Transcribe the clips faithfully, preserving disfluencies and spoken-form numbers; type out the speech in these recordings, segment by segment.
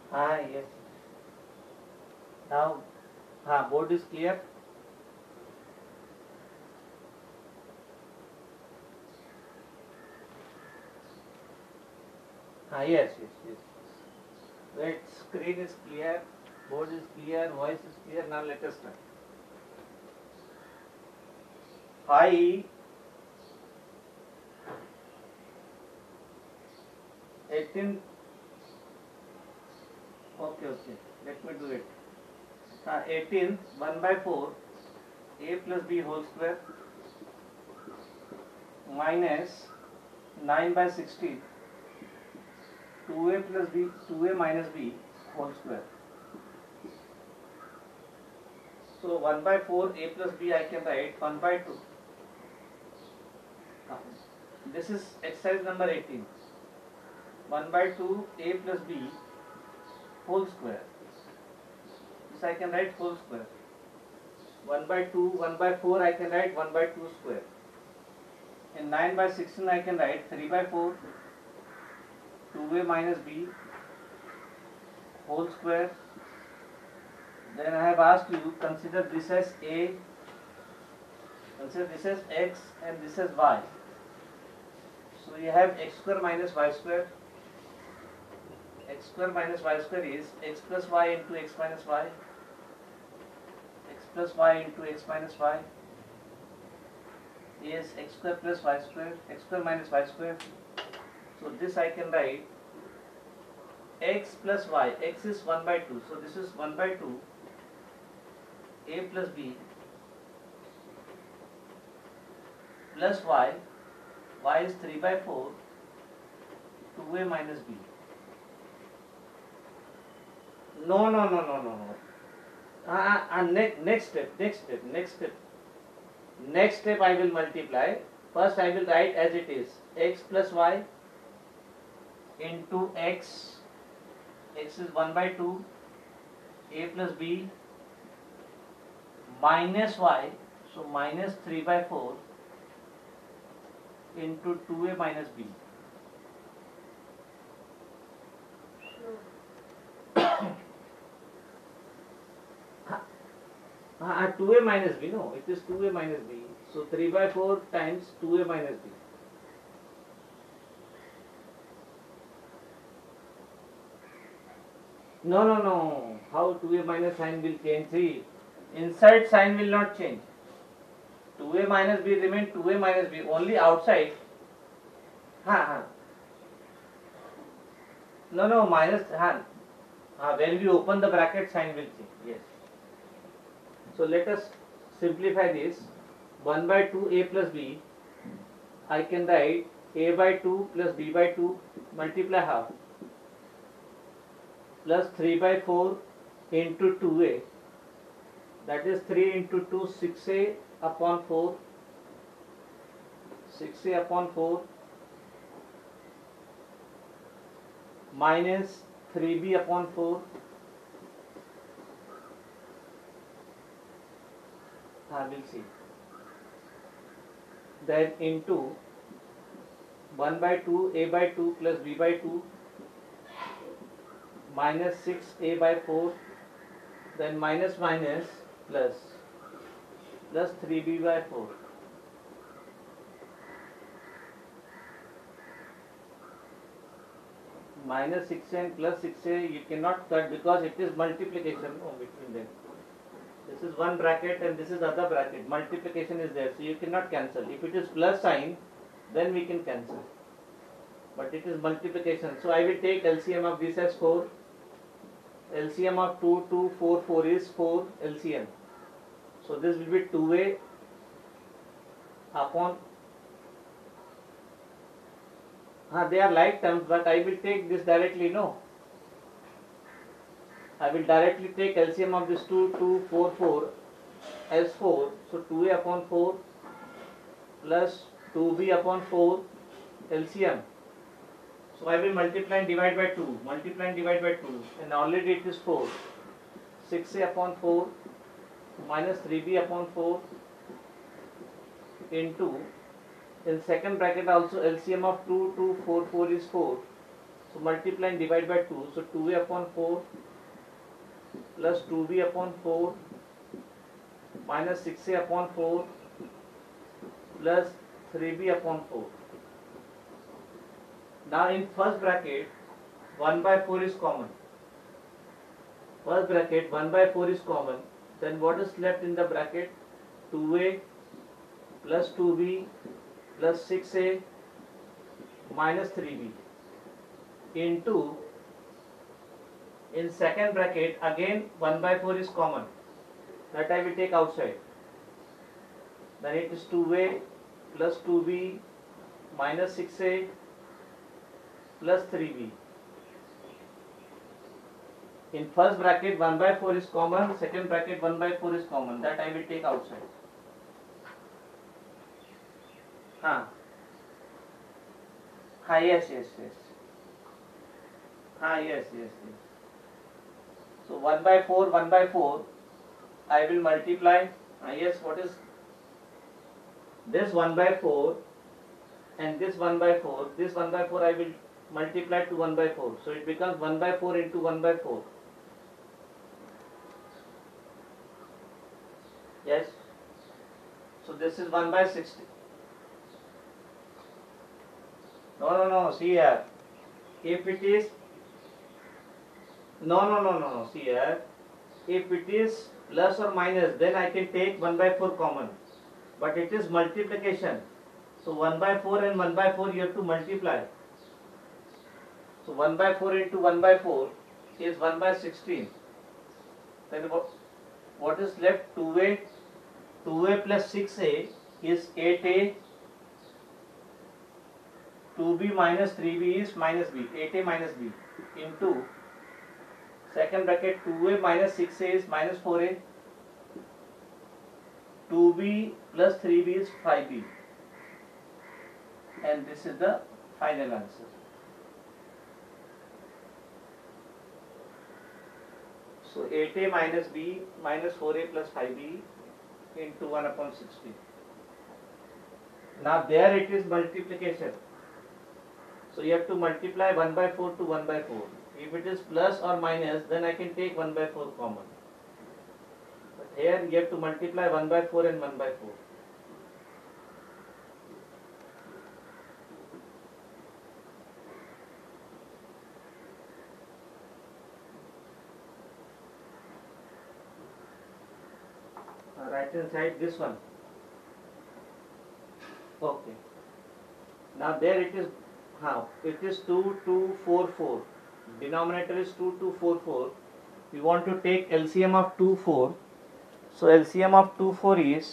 Ah, yes. Now, ah, board is clear. Ah, yes, yes, yes. Wait, screen is clear, board is clear, voice is clear. Now let us start. Phi eighteen. Okay, okay. Let me do it. Uh, eighteen, one by four, a plus b whole square minus nine by sixteen, two a plus b, two a minus b whole square. So one by four, a plus b I can write one by two. Uh, This is exercise number eighteen. one by two, a plus b whole square. This I can write whole square. one by two, one by four I can write one by two square. In nine by sixteen I can write three by four, two a minus b whole square. Then I have asked you, consider this as a, consider this as x and this as y. So you have x square minus y square. X square minus y square is x plus y into x minus y, x plus y into x minus y is x square plus y square, x square minus y square. So this I can write x plus y, x is one by two, so this is one by two, a plus b plus y, y is three by four, two a minus b. No, no, no, no, no, no. Uh, uh, ne next step, next step, next step. Next step I will multiply. First I will write as it is. X plus y into x. X is one by two. A plus b minus y. So minus three by four into two a minus b. Uh, two a minus b, no, it is two a minus b. So three by four times two a minus b. No, no, no. How two a minus sign will change? See, inside sign will not change. two a minus b remain two a minus b. Only outside. Ha, ha. No, no, minus, ha. Ha, when we open the bracket, sign will change. Yes. So let us simplify this. one by two a plus b, I can write a by two plus b by two multiply half plus three by four into two a, that is three into two, six a upon four, six a upon four minus three b upon four. I will see. Then into one by two a by two plus b by two minus six a by four, then minus minus plus plus three b by four. Minus six a and plus six a you cannot cut because it is multiplication no, between them. This is one bracket and this is other bracket. Multiplication is there, so you cannot cancel. If it is plus sign, then we can cancel. But it is multiplication. So I will take L C M of this as four. L C M of two, two, four, four is four L C M. So this will be two a upon. Ah, they are like terms, but I will take this directly. No. I will directly take L C M of this two, two, four, four as four. So two a upon four plus two b upon four L C M. So I will multiply and divide by two. Multiply and divide by two. And already it is four. six a upon four minus three b upon four into, in second bracket also L C M of two, two, four, four is four. So multiply and divide by two. So two a upon four plus two b upon four minus six a upon four plus three b upon four. Now in first bracket one by four is common. First bracket one by four is common. Then what is left in the bracket? two a plus two b plus six a minus three b into, in second bracket again one by four is common, that I will take outside. Then it is two a plus two b minus six a plus three b. In first bracket one by four is common, second bracket one by four is common, that I will take outside. Huh. Ah, yes, yes, yes. Ah, yes, yes, yes. So one by four, one by four, I will multiply. Ah, yes, what is this one by four and this one by four? This one by four I will multiply to one by four. So it becomes one by four into one by four. Yes. So this is one by sixty. No, no, no, see here. If it is, no, no, no, no, no, see here. If it is plus or minus, then I can take one by four common. But it is multiplication. So one by four and one by four you have to multiply. So one by four into one by four is one by sixteen. Then what, what is left? two a. two a plus six a is eight a. two b minus three b is minus b, eight a minus b, into second bracket two a minus six a is minus four a, two b plus three b is five b, and this is the final answer. So eight a minus b minus four a plus five b into one upon sixty. Now there it is multiplication. So you have to multiply one by four to one by four. If it is plus or minus, then I can take one by four common. But here you have to multiply one by four and one by four. Uh, right hand side, this one. Okay. Now there it is. How? It is two, two, four, four. Denominator is two, two, four, four. We want to take L C M of two, four. So L C M of two, four is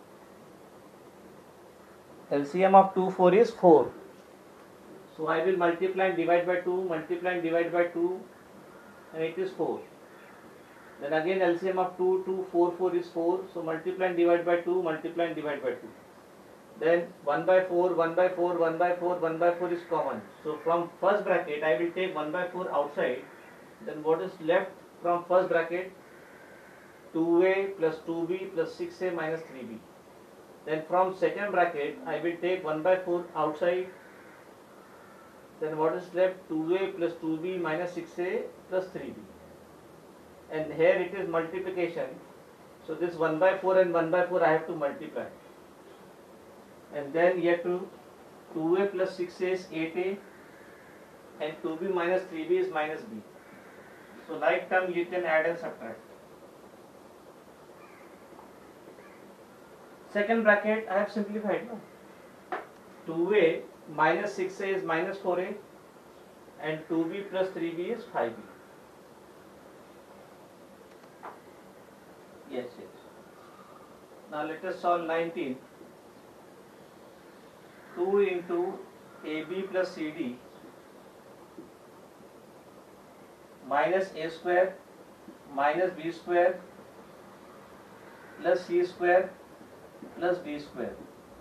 L C M of two, four is four. So I will multiply and divide by two, multiply and divide by two, and it is four. Then again L C M of two, two, four, four is four. So multiply and divide by two, multiply and divide by two. Then one by four, one by four, one by four, one by four is common. So from first bracket I will take one by four outside. Then what is left from first bracket? two a plus two b plus six a minus three b. Then from second bracket I will take one by four outside. Then what is left? two a plus two b minus six a plus three b. And here it is multiplication. So this one by four and one by four I have to multiply. And then you have to two a plus six a is eight a and two b minus three b is minus b. So like term you can add and subtract. Second bracket I have simplified. No? two a minus six a is minus four a and two b plus three b is five b. Yes, yes. Now let us solve nineteen. two into A B plus C D minus A square minus B square plus C square plus D square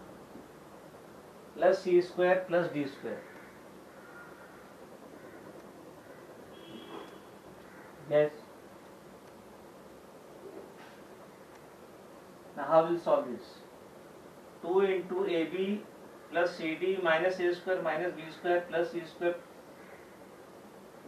plus C square plus D square. Yes. Now how will solve this? two into A B plus C D minus A square minus B square plus C square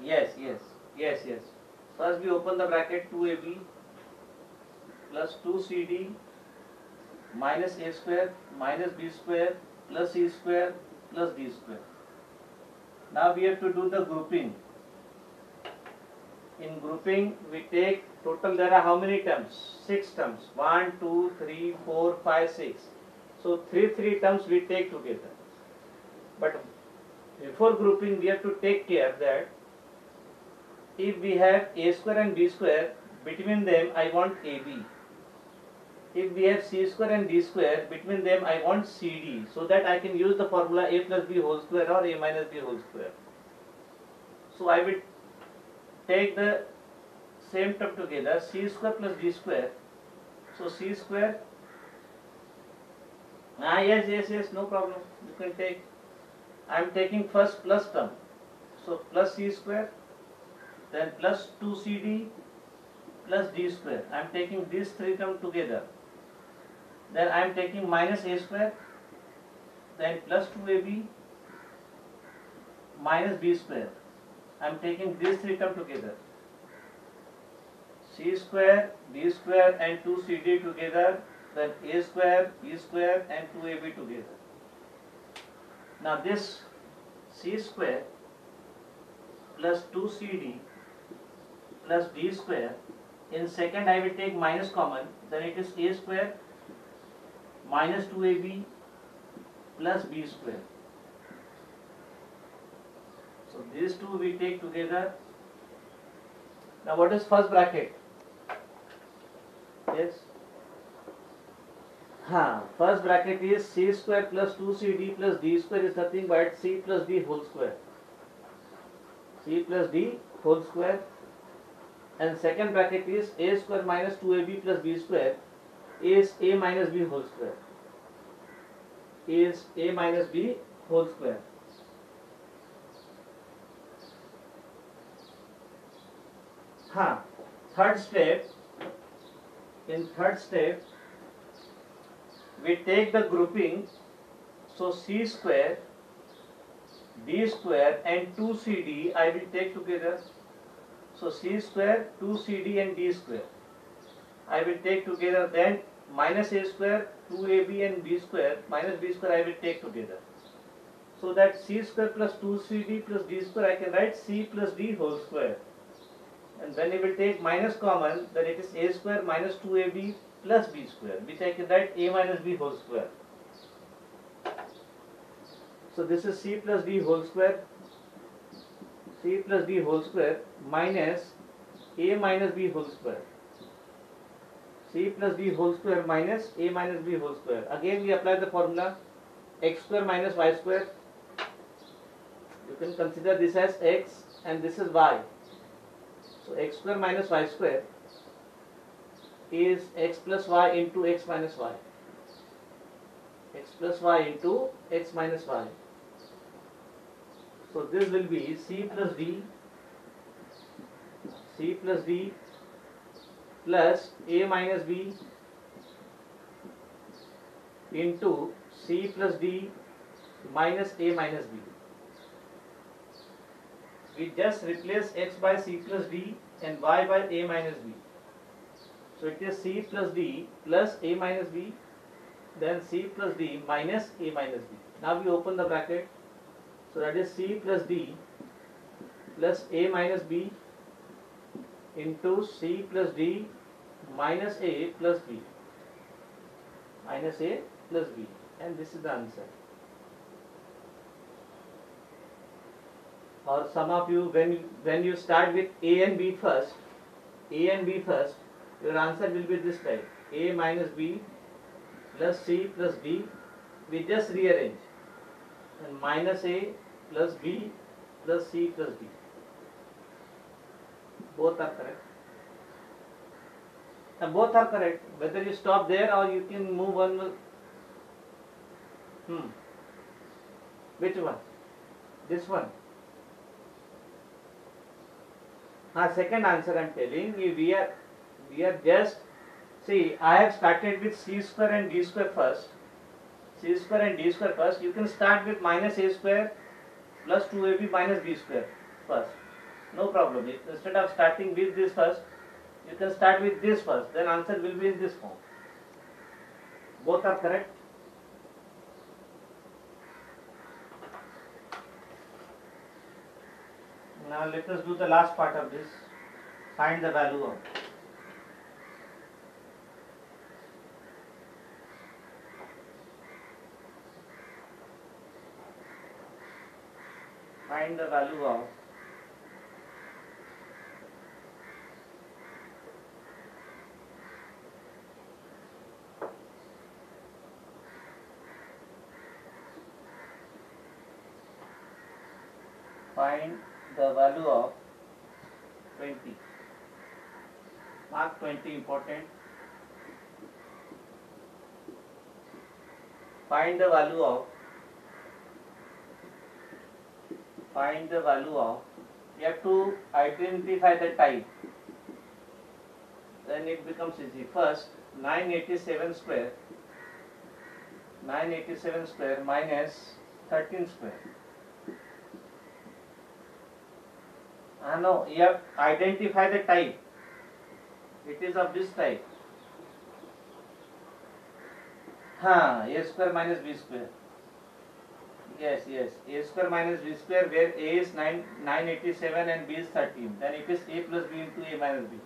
Yes, yes, yes, yes. First we open the bracket two A B plus two C D minus A square minus B square plus C square plus D square. Now we have to do the grouping. In grouping we take total, there are how many terms? Six terms. One, two, three, four, five, six. So three three terms we take together. But before grouping we have to take care that if we have A square and B square, between them I want A B. If we have C square and D square, between them I want C D, so that I can use the formula A plus B whole square or A minus B whole square. So I will take the same term together, C square plus D square. So C square, ah yes, yes, yes, no problem, you can take. I am taking first plus term, so plus C square, then plus two C D plus D square. I am taking these three terms together. Then I am taking minus A square, then plus two A B minus B square. I am taking these three terms together. C square, D square and two C D together, then A square, B square and two A B together. Now this C square plus two C D plus D square, in second I will take minus common, then it is A square minus two A B plus B square. So these two we take together. Now what is first bracket? Yes. Huh. First bracket is C square plus two C D plus D square is nothing but C plus D whole square. C plus D whole square. And second bracket is A square minus two A B plus B square is A minus B whole square. Is A minus B whole square. Huh. Third step. In third step, we take the grouping. So C square, D square and two C D I will take together. So C square, two C D and D square I will take together. Then minus A square, two A B and B square minus B square I will take together. So that C square plus two C D plus D square I can write C plus D whole square. And when we will take minus common, then it is A square minus two A B plus B square, which I can write A minus B whole square. So this is C plus D whole square, C plus D whole square minus A minus B whole square. C plus D whole square minus A minus B whole square. Again we apply the formula x square minus y square. You can consider this as x and this is y. So x square minus y square is x plus y into x minus y. X plus y into x minus y. So this will be C plus D, C plus D plus A minus B into C plus D minus A minus B. We just replace x by C plus D and y by A minus B. So it is C plus D plus A minus B, then C plus D minus A minus B. Now we open the bracket. So that is C plus D plus A minus B into C plus D minus A plus B. Minus A plus B. And this is the answer. Or some of you, when, when you start with A and B first, A and B first, your answer will be this type. A minus B plus C plus D. We just rearrange. And minus A plus B plus C plus D. Both are correct. And both are correct. Whether you stop there or you can move on. Hmm. Which one? This one. Now second answer I am telling you, we are we are just, see, I have started with C square and D square first. C square and D square first. You can start with minus A square plus two A B minus B square first. No problem. If instead of starting with this first, you can start with this first, then answer will be in this form. Both are correct. Now let us do the last part of this. Find the value of. Find the value of find the value of twenty. Mark twenty important. Find the value of find the value of you have to identify the type. Then it becomes easy. First, nine eighty-seven square nine eighty-seven square minus thirteen square. Ah no, you have to identify the type. It is of this type. Ha, a square minus b square. Yes, yes. A square minus b square, where a is nine nine eighty seven and b is thirteen. Then it is a plus b into a minus b.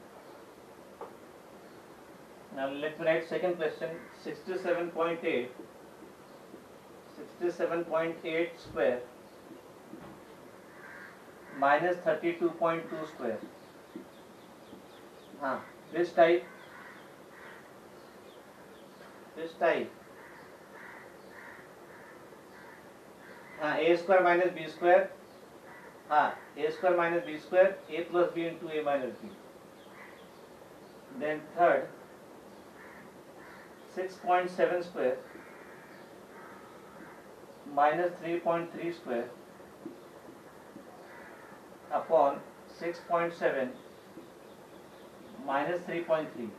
Now let me write second question. Sixty seven point eight. Sixty seven point eight square minus thirty two point two square. Huh. This type. This type. Huh. A square minus b square. Huh. A square minus b square. A plus b into a minus b. Then third. six point seven square minus three point three square upon six point seven minus three point three,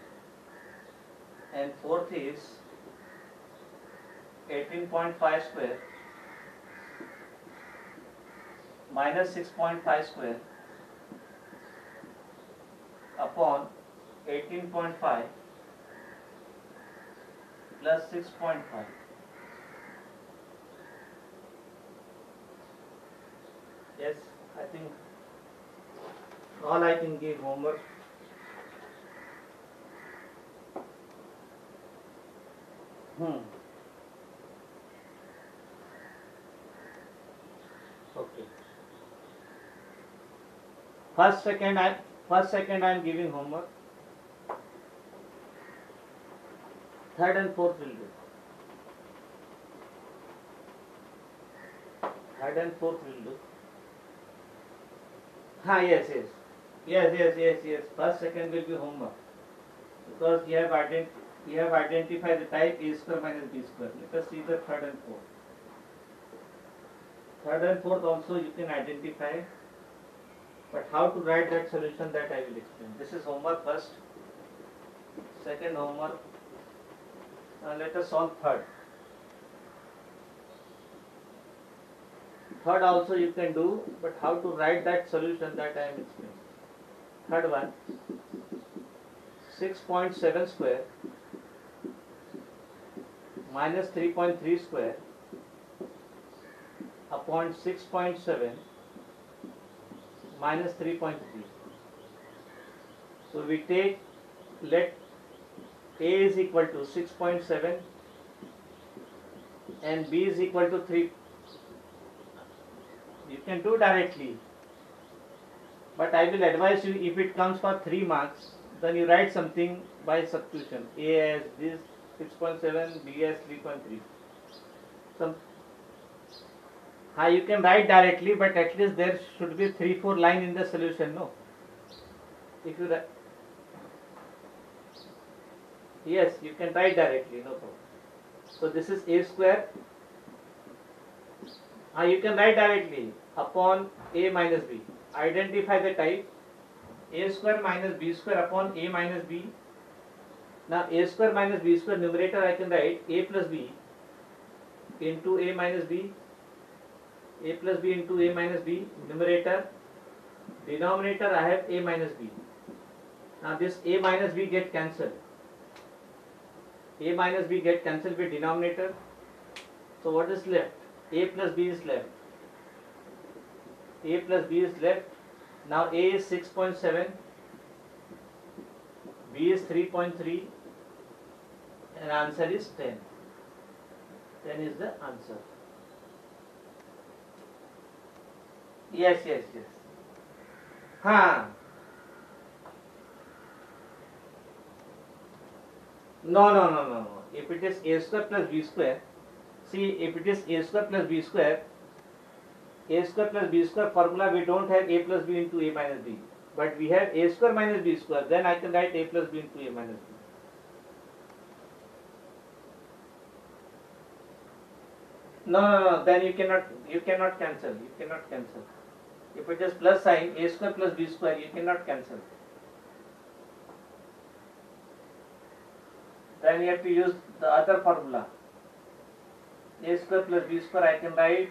and fourth is eighteen point five square minus six point five square upon eighteen point five plus six point five. Yes, I think all I can give homework. Hmm. Okay. First, second, I first, second, I am giving homework. Third and fourth will do. Third and fourth will do. Ah, yes, yes. Yes, yes, yes, yes. First, second will be homework. Because you have, ident you have identified the type a square minus b square. Let us see the third and fourth. Third and fourth also you can identify. But how to write that solution, that I will explain. This is homework first. Second homework. Now let us solve third. Third also you can do, but how to write that solution, that I am explaining. Third one, six point seven square minus three point three square upon six point seven minus three point three. So we take, let a is equal to six point seven and b is equal to three. You can do directly, but I will advise you, if it comes for three marks, then you write something by substitution. A as this six point seven, b as three point three. Some, ah, you can write directly, but at least there should be three four line in the solution. No, if you write, yes, you can write directly, no problem. So this is a square. Ah, you can write directly upon a minus b. Identify the type. A square minus b square upon a minus b. Now a square minus b square, numerator I can write a plus b into a minus b. A plus b into a minus b, numerator Denominator I have a minus b. Now this a minus b get cancelled. A minus b get cancelled with denominator. So what is left? A plus b is left. A plus b is left. Now a is six point seven, b is three point three, and answer is ten. ten is the answer. Yes, yes, yes. Huh. No, no, no, no, no. If it is a square plus b square, see, if it is a square plus b square, a square plus b square formula, we don't have a plus b into a minus b. But we have a square minus b square, then I can write a plus b into a minus b. No, no, no, then you cannot, you cannot cancel, you cannot cancel. If it is plus sign, a square plus b square, you cannot cancel. Then you have to use the other formula. A square plus b square, I can write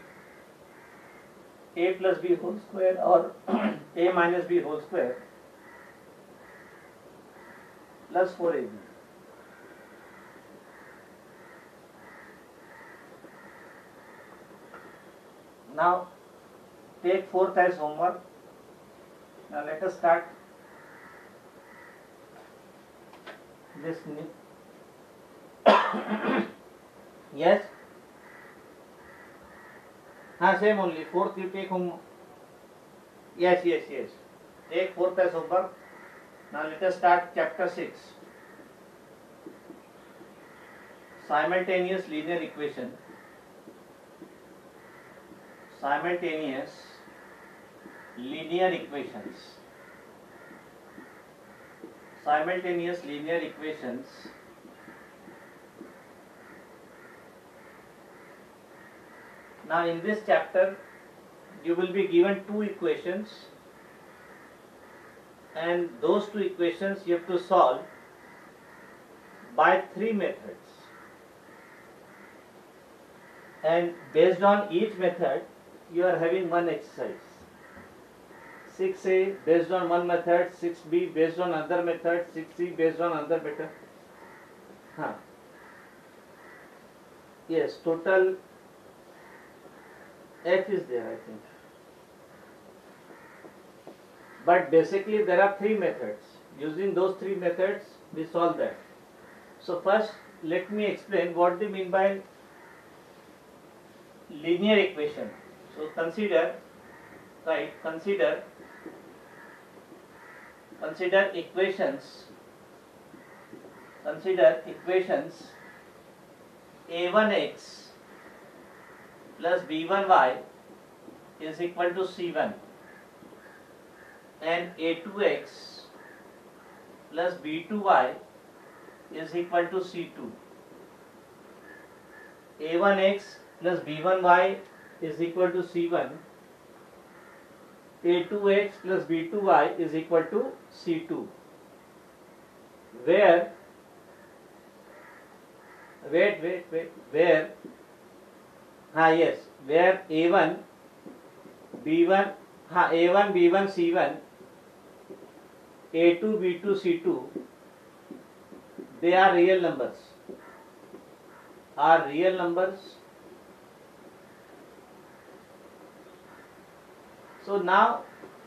a plus b whole square or a minus b whole square plus four a b. Now take fourth as homework. Now let us start this. Yes. Ah, same only. Fourth you take home. Yes, yes, yes. Take fourth as homework. Now let us start chapter six. Simultaneous linear equation. Simultaneous linear equations. Simultaneous linear equations. Now in this chapter you will be given two equations, and those two equations you have to solve by three methods, and based on each method you are having one exercise. six A based on one method, six B based on another method, six C based on another method. Huh. Yes, total F is there, I think. But basically there are three methods. Using those three methods we solve that. So first let me explain what they mean by linear equation. So consider, right, consider, consider equations, consider equations a one x plus b one y is equal to c one, and a two x plus b two y is equal to c two. a one x plus b one y is equal to c one, a two x plus b two y is equal to c two, where, wait, wait, wait, where, ah yes, where a one, b one, ah, a one, b one, c one, a two, b two, c two, they are real numbers, are real numbers. So now,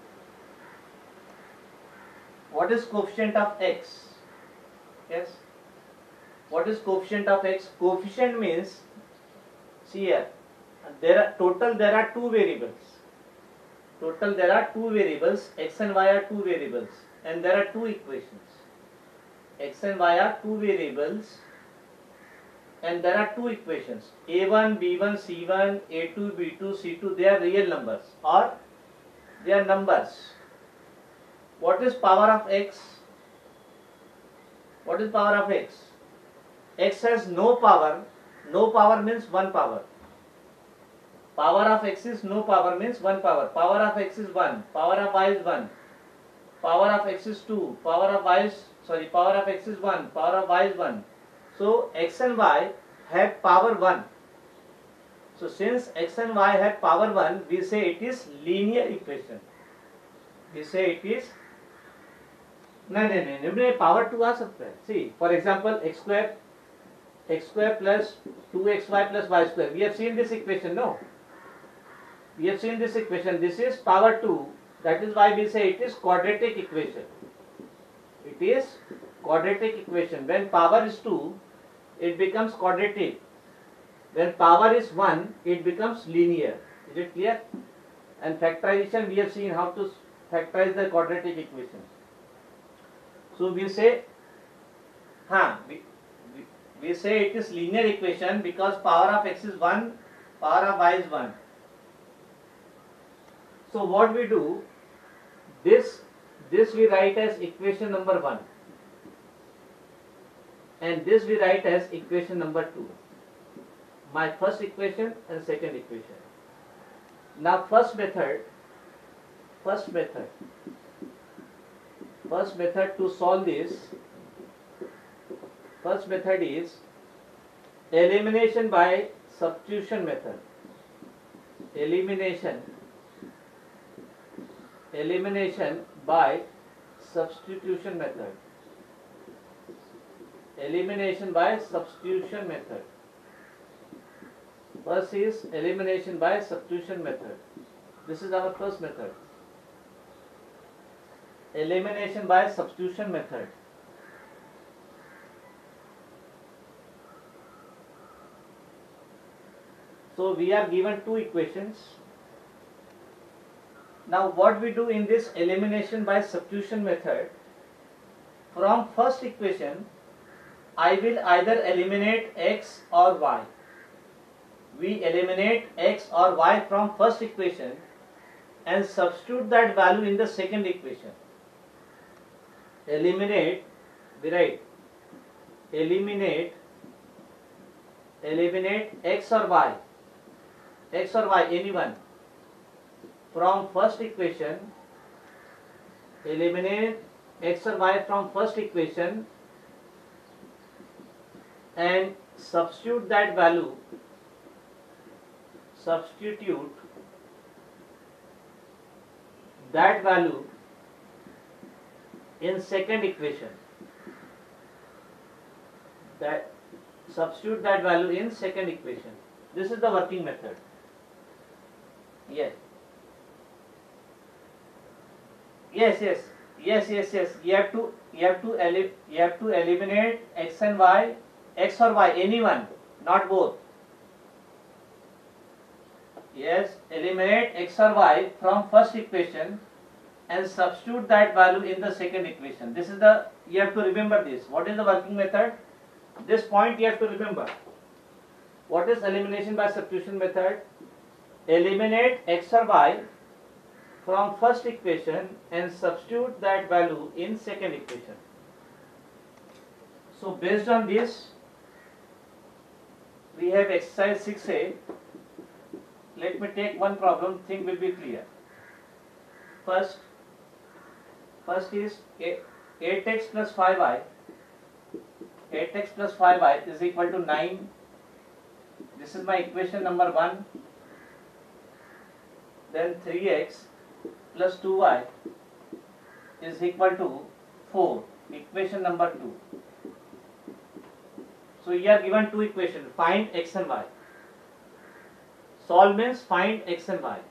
what is coefficient of x? Yes. What is coefficient of x? Coefficient means, see here, there are total there are two variables. Total there are two variables, x and y are two variables, and there are two equations. X and y are two variables, and there are two equations. a one, b one, c one, a two, b two, c two, they are real numbers, or they are numbers. What is power of x? What is power of x? X has no power. No power means one power. Power of x is no power means one power. Power of x is one. Power of y is one. Power of x is two. Power of y is, sorry, power of x is one. Power of y is one. So x and y have power one. So since x and y have power one, we say it is linear equation. we say it is, नहीं नहीं नहीं नहीं power to आ सकता है. See for example X square X square plus two X Y plus Y square. We have seen this equation. No, we have seen this equation. This is power two. That is why we say it is quadratic equation. It is quadratic equation. When power is two, it becomes quadratic. When power is one, it becomes linear. Is it clear? And factorization, we have seen how to factorize the quadratic equations. So we say, huh, we, we, we say it is linear equation because power of x is one, power of y is one. So what we do, this this we write as equation number one, and this we write as equation number two. My first equation and second equation. Now first method, first method, first method to solve this, first method is elimination by substitution method. Elimination. Elimination by substitution method. Elimination by substitution method. First is elimination by substitution method. This is our first method. Elimination by substitution method. So we are given two equations. Now what we do in this elimination by substitution method, from first equation I will either eliminate x or y. We eliminate x or y from first equation and substitute that value in the second equation. Eliminate, we write eliminate, eliminate x or y, x or y, anyone. From first equation, eliminate x or y from first equation and substitute that value, substitute that value in second equation. That substitute that value in second equation. This is the working method. Yes. Yes, yes, yes, yes, yes. You have to, you have to, eli you have to eliminate x and y, x or y, anyone, not both. Yes, eliminate x or y from first equation and substitute that value in the second equation. This is the, you have to remember this. What is the working method? This point you have to remember. What is elimination by substitution method? Eliminate x or y from first equation and substitute that value in second equation. So based on this, we have exercise six A. Let me take one problem, thing will be clear. First, first is eight x plus five y. eight x plus five y is equal to nine. This is my equation number one. Then three x plus two y is equal to four, equation number two. So you are given two equations, find x and y. Solve means find x and y.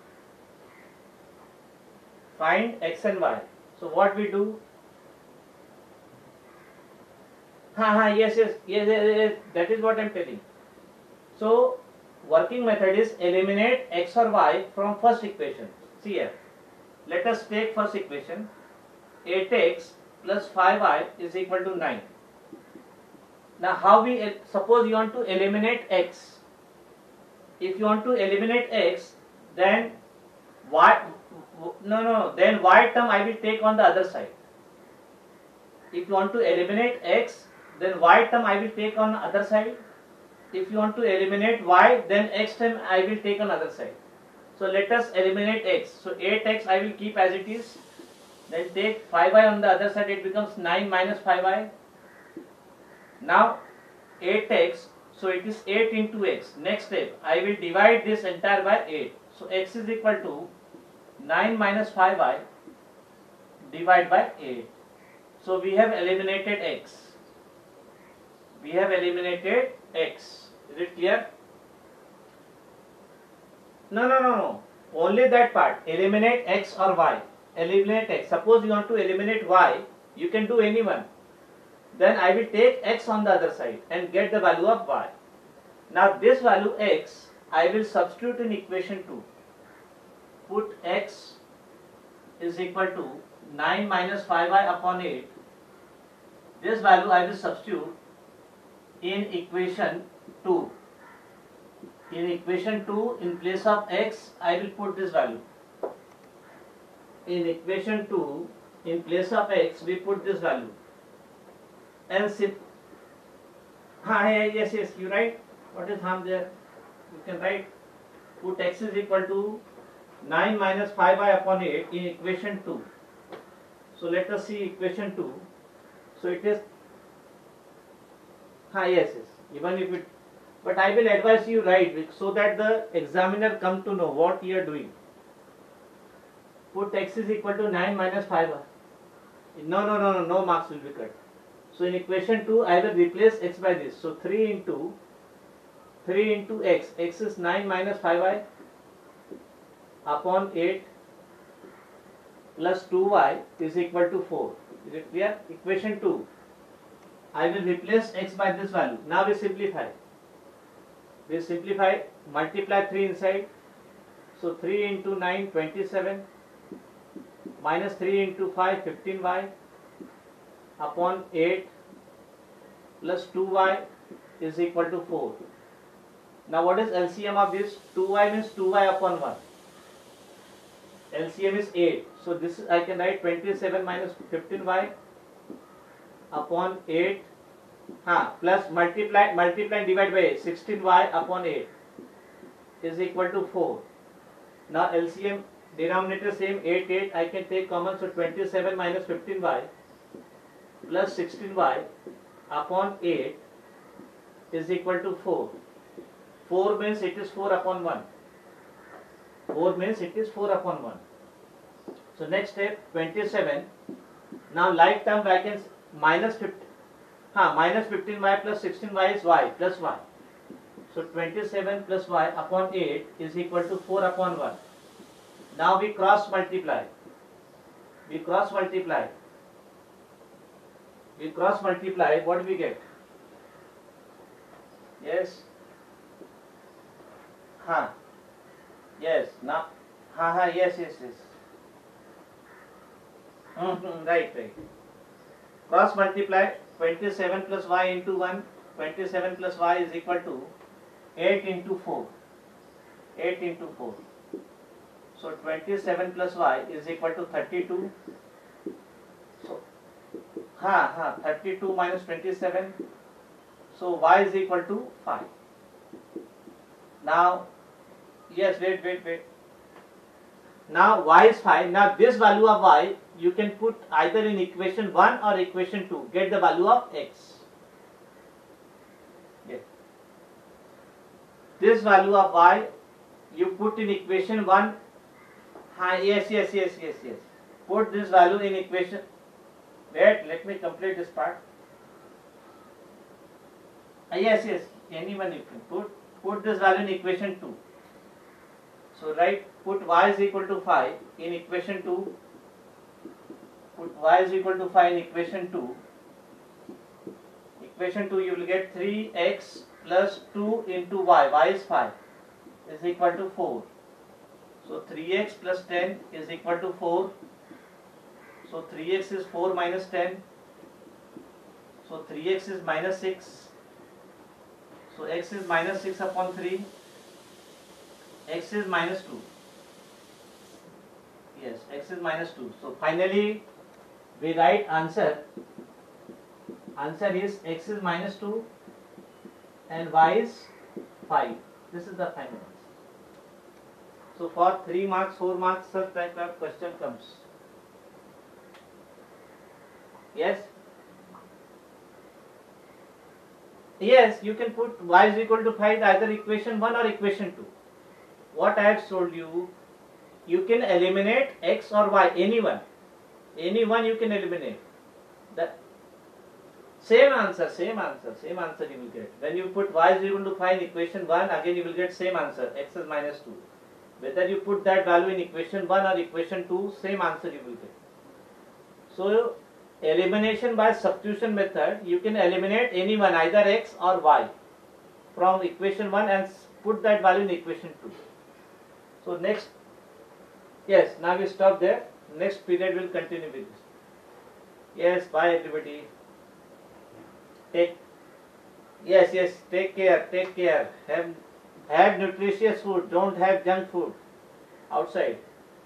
Find x and y. So what we do? Ha ha, yes, yes, yes, yes, yes, that is what I am telling. So working method is eliminate x or y from first equation. See here. Let us take first equation. eight x plus five y is equal to nine. Now how we, suppose you want to eliminate x. If you want to eliminate x, then y, no, no, then y term I will take on the other side. If you want to eliminate x, then y term I will take on the other side. If you want to eliminate y, then x term I will take on the other side. So let us eliminate x. So eight x I will keep as it is. Then take five y on the other side, it becomes nine minus five y. Now eight x, so it is eight into x. Next step, I will divide this entire by eight. So x is equal to nine minus five y divide by eight. So we have eliminated x. We have eliminated x. Is it clear? No, no, no, no. Only that part. Eliminate x or y. Eliminate x. Suppose you want to eliminate y, you can do any one. Then I will take x on the other side and get the value of y. Now this value x, I will substitute in equation two. Put x is equal to nine minus five y upon eight. This value I will substitute in equation two. In equation two, in place of x, I will put this value. In equation two, in place of x, we put this value. And sim ah, yes, yes, you write. What is harm there? You can write, put x is equal to nine minus five y upon eight in equation two. So let us see equation two. So it is, ah, yes, yes, even if it, but I will advise you write so that the examiner come to know what you are doing. Put x is equal to nine minus five y. No, no, no, no, no marks will be cut. So in equation two, I will replace x by this. So three into three into x. X is nine minus five y upon eight plus two y is equal to four. Is it clear? Equation two. I will replace x by this value. Now we simplify. We simplify, multiply three inside. So three into nine, twenty-seven. Minus three into five, fifteen y. Upon eight plus two y is equal to four. Now what is L C M of this? two y means two y upon one. L C M is eight. So this is, I can write twenty-seven minus fifteen y upon eight. Huh, plus multiply, multiply and divide by eight. sixteen y upon eight is equal to four. Now L C M, denominator same, eight, eight. I can take common. So twenty-seven minus fifteen y plus sixteen y upon eight is equal to four. four means it is four upon one. four means it is four upon one. So next step, twenty-seven. Now like term I can minus fifteen. Huh, minus fifteen y plus sixteen y is y plus y. So twenty-seven plus y upon eight is equal to four upon one. Now we cross multiply. We cross multiply. We cross multiply, what do we get? Yes. Huh. Yes. Now. Ha ha. Yes. Yes. Yes. Mm-hmm. Right. Right. Cross multiply. twenty-seven plus y into one. twenty-seven plus y is equal to eight into four. eight into four. So twenty-seven plus y is equal to thirty-two. So. Ha ha. thirty-two minus twenty-seven. So y is equal to five. Now. Yes, wait, wait, wait. Now y is five. Now this value of y you can put either in equation one or equation two. Get the value of x. Yes. This value of y you put in equation one. Ah, yes, yes, yes, yes, yes. Put this value in equation. Wait, let me complete this part. Ah, yes, yes. Anyone you can put. Put this value in equation two. So write, put y is equal to five in equation two. Put y is equal to five in equation two. Equation two you will get three x plus two into y. Y is five. Is equal to four. So three x plus ten is equal to four. So three x is four minus ten. So three x is minus six. So x is minus six upon three. X is minus two. Yes, x is minus two. So finally we write answer. Answer is x is minus two and y is five. This is the final answer. So for three marks, four marks, such type of question comes. Yes? Yes, you can put y is equal to five either equation one or equation two. What I have told you, you can eliminate x or y, anyone. Any one you can eliminate. The same answer, same answer, same answer you will get. When you put y is equal to five in equation one, again you will get same answer, x is minus two. Whether you put that value in equation one or equation two, same answer you will get. So, elimination by substitution method, you can eliminate any one, either x or y, from equation one and put that value in equation two. So, next, yes, now we stop there. Next period will continue with this. Yes, bye everybody. Take, yes, yes, take care, take care. Have, have nutritious food, don't have junk food outside.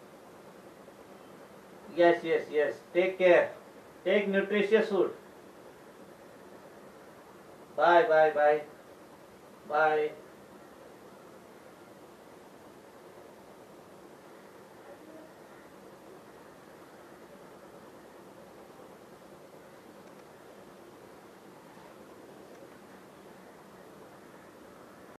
Yes, yes, yes, take care. Take nutritious food. Bye, bye, bye. Bye.